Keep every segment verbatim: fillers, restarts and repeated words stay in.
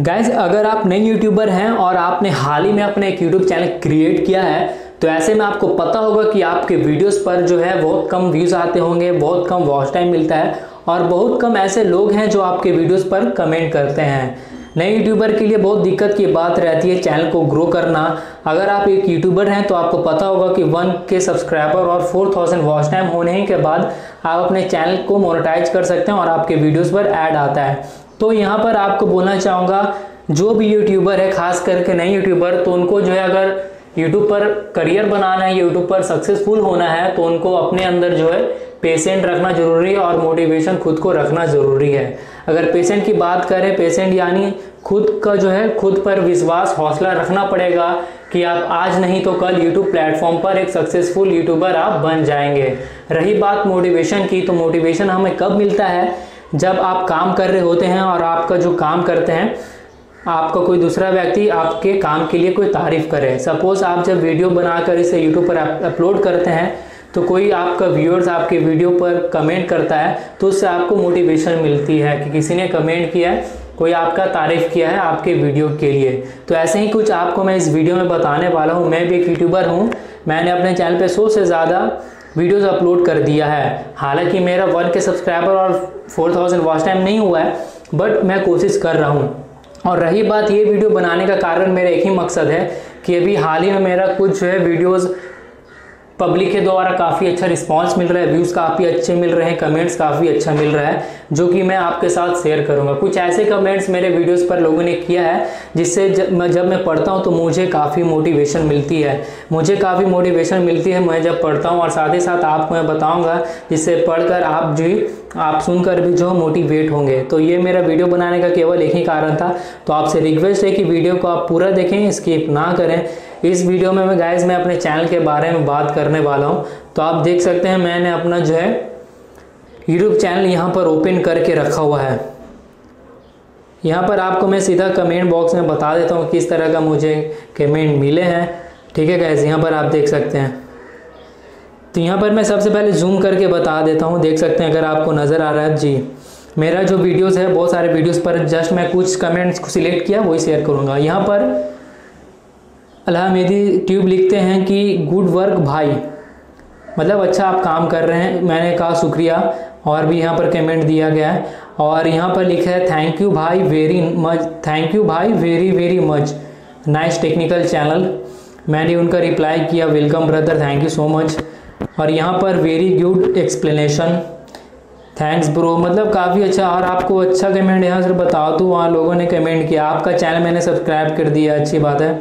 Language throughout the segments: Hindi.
गाइज, अगर आप नए यूट्यूबर हैं और आपने हाल ही में अपने एक यूट्यूब चैनल क्रिएट किया है तो ऐसे में आपको पता होगा कि आपके वीडियोस पर जो है बहुत कम व्यूज़ आते होंगे, बहुत कम वॉच टाइम मिलता है और बहुत कम ऐसे लोग हैं जो आपके वीडियोस पर कमेंट करते हैं। नए यूट्यूबर के लिए बहुत दिक्कत की बात रहती है चैनल को ग्रो करना। अगर आप एक यूट्यूबर हैं तो आपको पता होगा कि वन के सब्सक्राइबर और फोर थाउजेंड वॉच टाइम होने के बाद आप अपने चैनल को मोनेटाइज कर सकते हैं और आपके वीडियोस पर ऐड आता है। तो यहाँ पर आपको बोलना चाहूँगा, जो भी यूट्यूबर है, खास करके नए यूट्यूबर, तो उनको जो है अगर यूट्यूब पर करियर बनाना है, यूट्यूब पर सक्सेसफुल होना है तो उनको अपने अंदर जो है पेशेंट रखना जरूरी है और मोटिवेशन खुद को रखना ज़रूरी है। अगर पेशेंट की बात करें, पेशेंट यानी खुद का जो है खुद पर विश्वास, हौसला रखना पड़ेगा कि आप आज नहीं तो कल यूट्यूब प्लेटफॉर्म पर एक सक्सेसफुल यूट्यूबर आप बन जाएंगे। रही बात मोटिवेशन की, तो मोटिवेशन हमें कब मिलता है? जब आप काम कर रहे होते हैं और आपका जो काम करते हैं आपका कोई दूसरा व्यक्ति आपके काम के लिए कोई तारीफ करे। सपोज आप जब वीडियो बनाकर इसे यूट्यूब पर अपलोड करते हैं तो कोई आपका व्यूअर्स आपके वीडियो पर कमेंट करता है तो उससे आपको मोटिवेशन मिलती है कि किसी ने कमेंट किया है, कोई आपका तारीफ किया है आपके वीडियो के लिए। तो ऐसे ही कुछ आपको मैं इस वीडियो में बताने वाला हूँ। मैं भी एक यूट्यूबर हूँ, मैंने अपने चैनल पे सौ से ज़्यादा वीडियोस अपलोड कर दिया है। हालांकि मेरा वन के सब्सक्राइबर और फोर थाउजेंड वॉच टाइम नहीं हुआ है, बट मैं कोशिश कर रहा हूँ। और रही बात ये वीडियो बनाने का कारण, मेरा एक ही मकसद है कि अभी हाल ही में मेरा कुछ जो है वीडियोस पब्लिक के द्वारा काफ़ी अच्छा रिस्पांस मिल रहा है, व्यूज़ काफ़ी अच्छे मिल रहे हैं, कमेंट्स काफ़ी अच्छा मिल रहा है, जो कि मैं आपके साथ शेयर करूंगा। कुछ ऐसे कमेंट्स मेरे वीडियोस पर लोगों ने किया है जिससे जब मैं जब मैं पढ़ता हूं तो मुझे काफ़ी मोटिवेशन मिलती है मुझे काफ़ी मोटिवेशन मिलती है मैं जब पढ़ता हूं। और साथ ही साथ आपको मैं बताऊँगा जिससे पढ़कर आप जो आप सुनकर भी जो मोटिवेट होंगे। तो ये मेरा वीडियो बनाने का केवल एक ही कारण था। तो आपसे रिक्वेस्ट है कि वीडियो को आप पूरा देखें, स्किप ना करें। इस वीडियो में मैं गाइस मैं अपने चैनल के बारे में बात करने वाला हूं। तो आप देख सकते हैं मैंने अपना जो है यूट्यूब चैनल यहां पर ओपन करके रखा हुआ है। यहां पर आपको मैं सीधा कमेंट बॉक्स में बता देता हूं किस तरह का मुझे कमेंट मिले हैं। ठीक है गाइस, यहां पर आप देख सकते हैं। तो यहाँ पर मैं सबसे पहले जूम करके बता देता हूँ, देख सकते हैं अगर आपको नज़र आ रहा है। जी, मेरा जो वीडियोस है, बहुत सारे वीडियोस पर जस्ट मैं कुछ कमेंट्स को सिलेक्ट किया वही शेयर करूँगा। यहाँ पर अलहमेदी ट्यूब लिखते हैं कि गुड वर्क भाई, मतलब अच्छा आप काम कर रहे हैं। मैंने कहा शुक्रिया, और भी यहाँ पर कमेंट दिया गया है। और यहाँ पर लिखा है थैंक यू भाई वेरी मच, थैंक यू भाई very very much, nice technical channel. मैंने उनका रिप्लाई किया welcome brother, thank you so much. और यहाँ पर very good explanation, thanks bro, मतलब काफ़ी अच्छा। और आपको अच्छा कमेंट यहाँ से बताओ तो वहाँ लोगों ने कमेंट किया आपका चैनल मैंने सब्सक्राइब कर दिया, अच्छी बात है।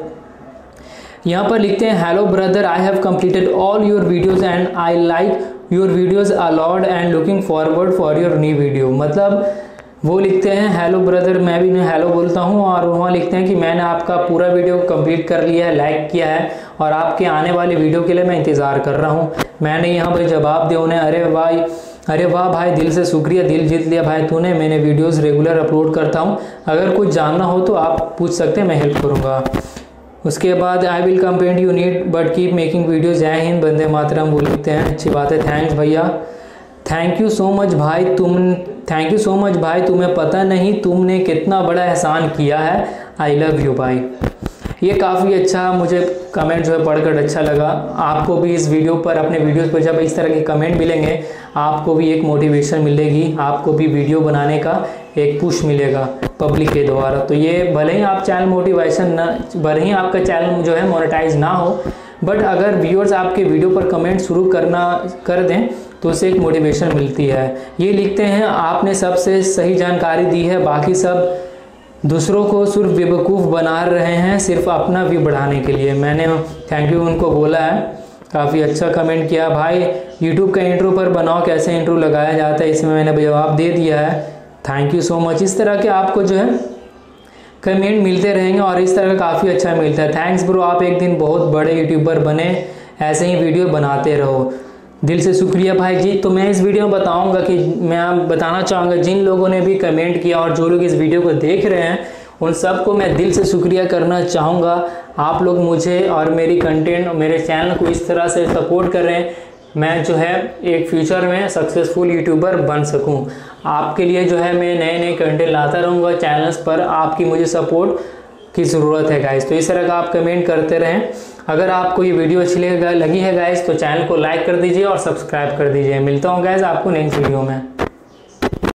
यहाँ पर लिखते हैं hello brother, I have completed all your videos and I like your videos a lot and looking forward for your new video. मतलब वो लिखते हैं हेलो ब्रदर, मैं भी हेलो बोलता हूँ, और वहाँ लिखते हैं कि मैंने आपका पूरा वीडियो कंप्लीट कर लिया है, लाइक किया है और आपके आने वाले वीडियो के लिए मैं इंतज़ार कर रहा हूँ। मैंने यहाँ पर जवाब दिया उन्हें, अरे भाई, अरे वाह भाई, दिल से शुक्रिया, दिल जीत लिया भाई तूने। मैंने वीडियोस रेगुलर अपलोड करता हूँ, अगर कुछ जानना हो तो आप पूछ सकते हैं, मैं हेल्प करूँगा। उसके बाद I will comment you need but keep making videos, जय हिंद, वंदे मातरम, वो लिखते हैं, अच्छी बात है, थैंक्स भैया, थैंक यू सो मच भाई, तुम थैंक यू सो मच भाई, तुम्हें पता नहीं तुमने कितना बड़ा एहसान किया है, आई लव यू भाई। ये काफ़ी अच्छा मुझे कमेंट जो है पढ़कर अच्छा लगा। आपको भी इस वीडियो पर, अपने वीडियोस पर जब इस तरह के कमेंट मिलेंगे आपको भी एक मोटिवेशन मिलेगी, आपको भी वीडियो बनाने का एक पुश मिलेगा पब्लिक के द्वारा। तो ये भले ही आप चैनल मोटिवेशन ना, भले ही आपका चैनल जो है मोनेटाइज ना हो, बट अगर व्यूअर्स आपके वीडियो पर कमेंट शुरू करना कर दें तो उससे एक मोटिवेशन मिलती है। ये लिखते हैं आपने सबसे सही जानकारी दी है, बाकी सब दूसरों को सिर्फ बेवकूफ़ बना रहे हैं सिर्फ अपना व्यू बढ़ाने के लिए। मैंने थैंक यू उनको बोला है, काफ़ी अच्छा कमेंट किया भाई। यूट्यूब का इंट्रो पर बनाओ, कैसे इंट्रो लगाया जाता है, इसमें मैंने जवाब दे दिया है, थैंक यू सो मच। इस तरह के आपको जो है कमेंट मिलते रहेंगे और इस तरह का काफ़ी अच्छा मिलता है। थैंक्स ब्रो, आप एक दिन बहुत बड़े यूट्यूबर बने, ऐसे ही वीडियो बनाते रहो, दिल से शुक्रिया भाई जी। तो मैं इस वीडियो में बताऊंगा कि मैं बताना चाहूँगा जिन लोगों ने भी कमेंट किया और जो लोग इस वीडियो को देख रहे हैं उन सबको मैं दिल से शुक्रिया करना चाहूँगा। आप लोग मुझे और मेरी कंटेंट और मेरे चैनल को इस तरह से सपोर्ट कर रहे हैं मैं जो है एक फ्यूचर में सक्सेसफुल यूट्यूबर बन सकूं। आपके लिए जो है मैं नए नए कंटेंट लाता रहूँगा चैनल्स पर, आपकी मुझे सपोर्ट की ज़रूरत है गाइस। तो इस तरह का आप कमेंट करते रहें। अगर आपको ये वीडियो अच्छी लगी है गाइस तो चैनल को लाइक कर दीजिए और सब्सक्राइब कर दीजिए। मिलता हूँ गाइस आपको नेक्स्ट वीडियो में।